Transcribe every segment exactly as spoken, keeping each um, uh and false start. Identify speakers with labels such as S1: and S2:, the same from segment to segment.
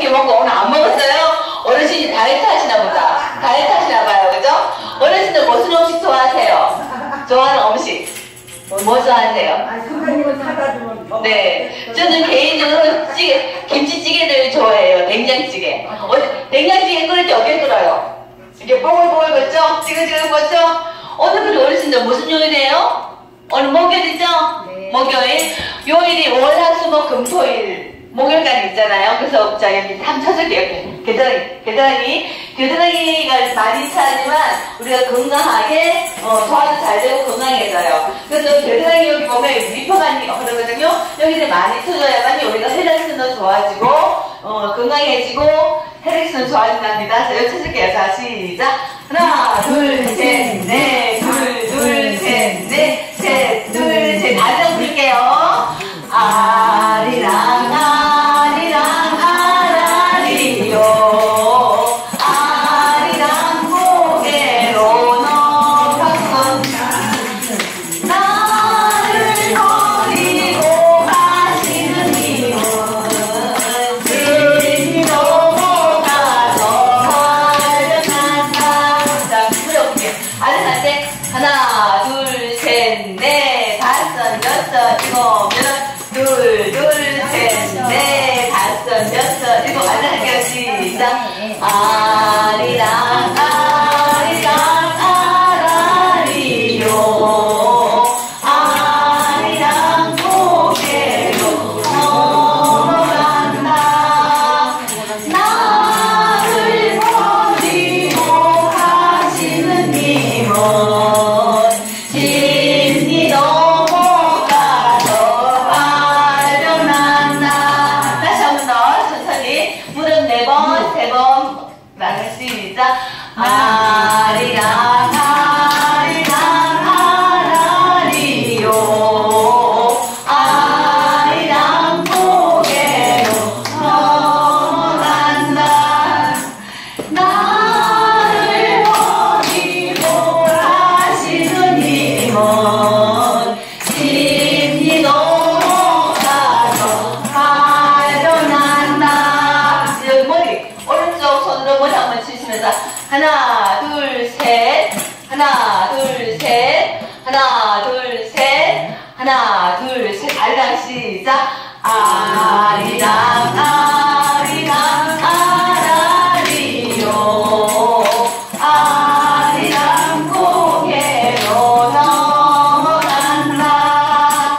S1: 개 먹고 오늘 안 먹었어요? 어르신이 다이어트 하시나 보다. 다이어트 하시나 봐요. 그죠? 어르신들 무슨 음식 좋아하세요? 좋아하는 음식. 뭐 좋아하세요? 네. 저는 개인적으로 찌개, 김치찌개를 좋아해요. 된장찌개. 어, 된장찌개 끓일 때 어떻게 끓어요? 이렇게 뽀글뽀글 걷죠? 찌글찌글 걷죠? 오늘 우리 어르신들 무슨 요일이에요? 오늘 목요일이죠? 네. 목요일. 요일이 월, 화, 수, 목, 금, 토, 일. 목요일까지 있잖아요. 그래서 자 여기 한번 쳐줄게요. 이렇게. 겨드랑이. 겨드랑이. 겨드랑이가 많이 차지만 우리가 건강하게 어, 소화도 잘 되고 건강해져요. 그래서 겨드랑이 여기 보면 리퍼가 흐르거든요. 여기를 많이 쳐줘야만이 우리가 혈액순도 좋아지고 어, 건강해지고 혈액순 좋아진답니다. 자 여기 쳐줄게요. 자 시작. 하나 둘 셋 넷 둘 둘 셋 넷 셋 둘 셋 다시 한번 부를게요. 아리랑 아리랑 아라리요 아리랑 고개로 넘어선 나를 버리고 가시는 님은 진이 넘어가서 활려난다. 자 부려볼게요. 아들한테 하나 둘 셋 넷 다섯 여섯 일곱 여덟 둘, 둘, 셋, 넷, 다섯, 여섯, 일곱, 알려할게요. 시작. 아리랑, 아리랑, 아라리요. 아리랑 고개로 넘어간다. 나를 버리고 가시는 님은 진이 넘어가서 무릎 네 번, 세 번, 나갈 수 시작. 아리랑, 아리랑, 아라리요. 아리랑 고개로 넘어간다. 나를 버리고 가시는 님은 진이 넘어가서 활려난다. 머리 오른쪽 손으로 머리 한번 치시면서 하나 둘 셋 하나 둘 셋 하나 둘 셋 하나 둘 셋 아리랑 시작. 아리랑 아리랑 아라리요. 아리랑 고개로 넘어간다.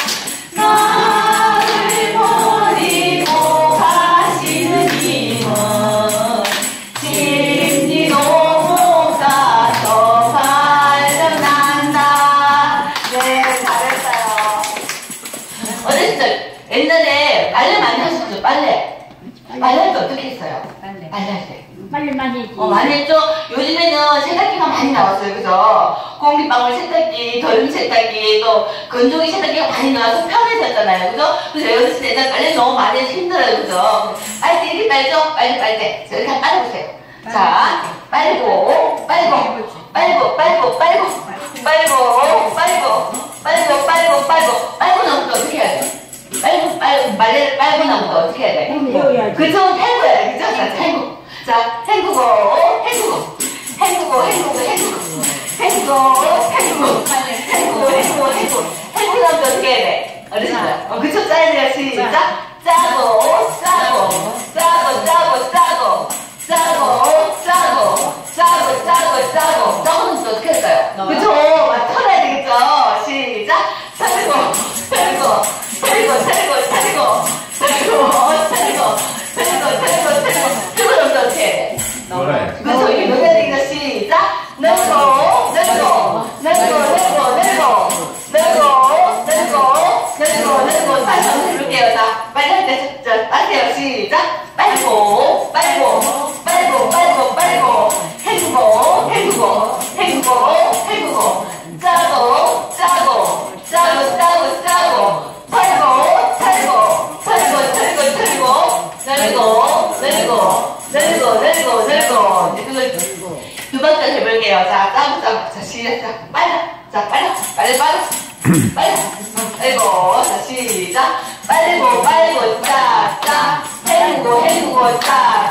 S1: 나를 버리고 가시는 님은 진이 넘어가서 활려난다. 네, 잘했어요. 어르신들 옛날에 빨래 많이 하셨죠? 빨래. 빨래 할 때 어떻게 했어요?
S2: 빨래.
S1: 빨래 할 때.
S2: 빨리 많이 했지.
S1: 어, 많이 했죠? 요즘에는 세탁기가 많이 나왔어요. 그죠? 공기방울 세탁기, 더름 세탁기, 또 건조기 세탁기가 많이 나와서 편해졌잖아요. 그죠? 그래서 어르신 옛날 빨래 너무 많이 해서 힘들어요. 그죠? 빨대 이렇게 빨죠? 빨리 빨대. 자, 이렇게 빨아보세요. 자, 빨고, 빨고, 빨고, 빨고, 빨고, 빨고, 빨고, 빨고, 빨고, 빨고, 빨고 나면 어떻게 해야 돼? 빨고, 빨고, 빨래를 빨고 나면 어떻게 해야 돼?
S2: 헹궈야지.
S1: 그죠? 헹궈야 돼. 그죠? 자, 헹구. 자, 헹구고, 헹구고, 헹구고, 헹구고, 헹구고, 헹구고, 헹구고, 헹구고, 헹구고, 헹구고, 헹구고 나면 어떻게 해야 돼? 어르신들. 어, 그쵸? 짜야 돼요. 시작. 짜고, 짜고, 짜고, 짜고, 짜고, 짜고, 짜고, 짜고, 짜고, 짜고, 짜고는 또 어떻게 할까요? 그쵸? 막 털어야 되겠죠? 시작. 털고, 털고, 털고, 털고, 털고, 털고, 털고, 털고, 털고, 털고, 털고 나면 어떻게 해? 그쵸? 이게 넣어야 되겠죠? 시작. 넣고, 넣고, 넣고, 넣고, 넣고, 넣고, 넣고, 넣고, 넣고, 다시 한번 해볼게요. 자, 빨리 할 때, 자, 빨리요. 시작. 빨고, 빨고, 빨고, 빨고, 빨고, 헹구고, 헹구고, 헹구고, 헹구고, 짜고, 짜고, 짜고, 짜고, 짜고, 털고, 털고, 털고, 털고, 털고, 내리고, 내리고, 내리고, 내리고, 내리고, 이제 그걸 두 번째 해볼게요. 자, 짜고, 짜고, 자, 시작. 빨라, 자, 빨라, 빨리, 빨라, 빨라, 빨고, 자, 시작. 빨고, 빨고, 짜, 짜, 헹구고, 헹구고, 짜,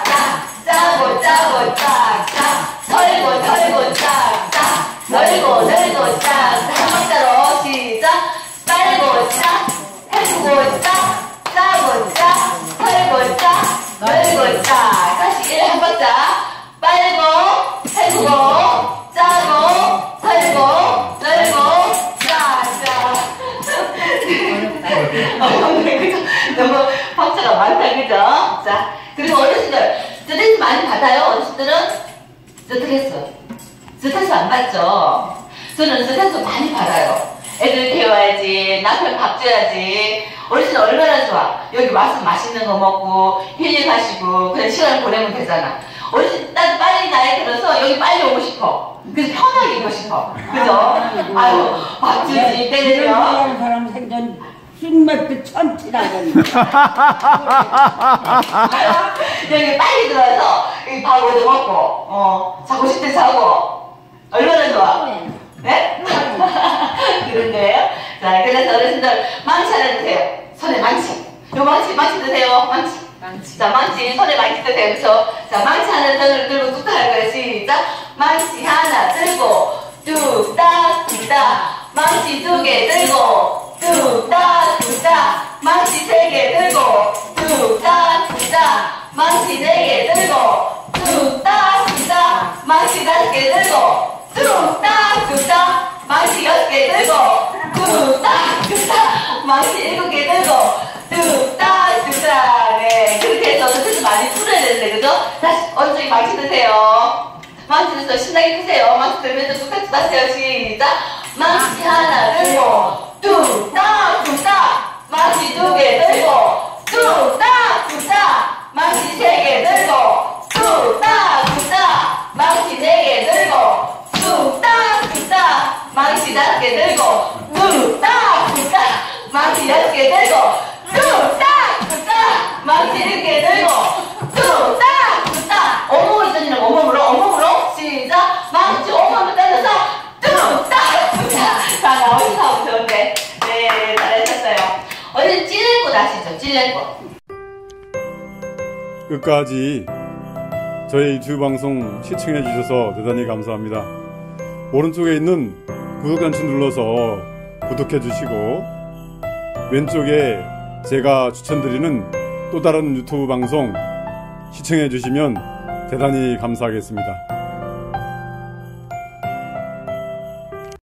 S1: 두. 자, 다시 일 한 박자. 빨고, 헹구고, 짜고, 털고, 널고, 짜, 짜. 너무 박자가 많다, 그죠? 자, 그리고 어르신들, 스트레스 많이 받아요? 어르신들은? 스트레스. 스트레스 안 받죠? 저는 스트레스 많이 받아요. 애들 태워야지, 남편 밥 줘야지. 어르신 얼마나 좋아. 여기 와서 맛있는 거 먹고, 힐링하시고, 그냥 시간을 보내면 되잖아. 어르신, 난 빨리 나이 들어서 여기 빨리 오고 싶어. 그래서 편하게 있고 싶어. 그죠? 아유, 밥 주지, 때려줘.
S2: 이런 사람 생전 쑥맥도 천치라고.
S1: 여기 빨리 들어와서, 여기 밥 얻어 먹고, 어, 자고 싶을 때 자고. 얼마나 좋아. 네? 그런 거예요? 자, 그래서 어르신들 망치 하나 드세요. 손에 망치. 요 망치, 망치 드세요. 망치. 망치. 자, 망치. 손에 망치 드세요. 그쵸? 자, 망치 하나 들고, 들고 뚝딱 할 거예요. 시작. 망치 하나 들고, 뚝딱, 뚝딱. 망치 두 개 들고, 뚝딱, 뚝딱. 망치 세 개 들고, 뚝딱, 뚝딱. 망치 네 개 들고, 뚝딱, 뚝딱. 망치 다섯 개 들고, 뚝딱 뚝딱. 망치 여섯 개 들고 뚝딱 뚝딱. 망치 일곱 개 들고 뚝딱 뚝딱. 네, 그렇게 해서 스트레스 많이 풀어야 되는데, 그죠? 다시 오른쪽에 망치 드세요. 망치 드세요. 신나게 드세요. 망치 들면서 뚝딱 뚝딱 하세요. 시작. 망치 하나 들고 뚝딱 뚝딱. 망치 두 개 들고 뚝딱 뚝딱. 망치 세 개 들고 뚝딱 뚝딱. 망치 네 개 들고 뚝딱 뚝딱. 망치 다섯 개 들고 뚝딱 뚝딱. 망치 여섯 개 들고 뚝딱 뚝딱. 망치 일곱 개 들고 뚝딱 뚝딱. 온몸으로 던지는 온몸으로, 온몸으로. 시작. 망치 온몸으로 던져서 뚝딱 뚝딱. 자, 나오셔서 하면 좋은데. 네, 잘하셨어요. 어디 찔레꽃 아시죠? 찔레꽃.
S3: 끝까지 저희 유튜브 방송 시청해 주셔서 대단히 감사합니다. 오른쪽에 있는 구독 단추 눌러서 구독해 주시고, 왼쪽에 제가 추천드리는 또 다른 유튜브 방송 시청해 주시면 대단히 감사하겠습니다.